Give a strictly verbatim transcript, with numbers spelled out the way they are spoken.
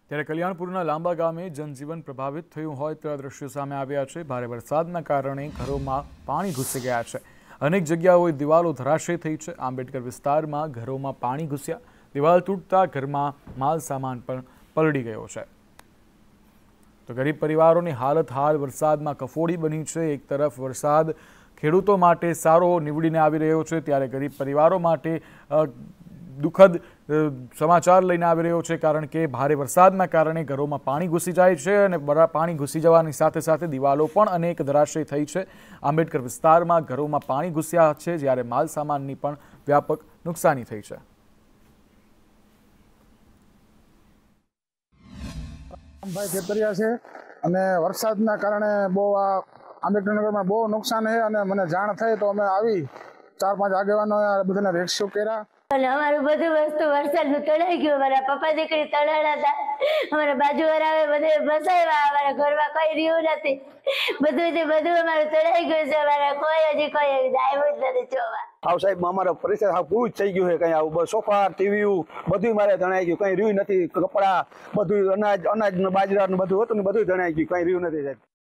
ત્યારે કલ્યાણપુરના લાંબા ગામે જનજીવન પ્રભાવિત થયું હોય તેવા દ્રશ્યો સામે આવ્યા છે। ભારે વરસાદના કારણે ઘરોમાં પાણી ઘૂસી ગયા છે। અનેક જગ્યાઓએ દિવાલો ધરાશયી થઈ છે। આંબેડકર વિસ્તારમાં ઘરોમાં પાણી ઘૂસ્યા, દિવાલ તૂટતા ઘરમાં માલ સામાન પણ પલળી ગયો છે। તો ગરીબ પરિવારોની હાલત હાલ વરસાદમાં કફોડી બની છે। એક તરફ વરસાદ ખેડૂતો માટે સારો નીવડીને આવી રહ્યો છે, ત્યારે ગરીબ પરિવારો માટે દુઃખદ સમાચાર લઈને આવી રહ્યો છે, કારણ કે ભારે વરસાદના કારણે ઘરોમાં પાણી ઘૂસી જાય છે અને પાણી ઘૂસી જવાની સાથે સાથે દિવાલો પણ અનેક ધરાશયી થઈ છે। આંબેડકર વિસ્તારમાં ઘરોમાં પાણી ઘૂસ્યા છે, જ્યારે માલ સામાનની પણ વ્યાપક નુકસાની થઈ છે। ભાઈ ખેતરિયા છે અને વરસાદના કારણે બહુ આ આંબેડકરનગરમાં બહુ નુકસાન છે અને મને જાણ થઈ તો અમે આવી ચાર પાંચ આગેવાનો બધાને રેસ્ક્યુ કર્યા અને અમારું બધું વસ્તુ વરસાદનું તણાઈ ગયું। અમારા પપ્પા દીકરી તણાણા હતા, અમારા બાજુવાળા બધે ફસાવ્યા, અમારા ઘરમાં કઈ રહ્યું નથી, બધું જે બધું અમારું તણાઈ ગયું છે। અમારા કોઈ હજી કોઈ આવ્યું જ નથી જોવા। આવ સાહેબ અમારો પરિસ્થિતિ આવ પૂરું જ થઈ ગયું છે। કઈ આવું સોફા ટીવી બધું મારે તણાઈ ગયું, કઈ રહ્યું નથી, કપડા બધું અનાજ અનાજ બાજરા બધું હતું ને બધું તણાઈ ગયું, કઈ રહ્યું નથી સાહેબ।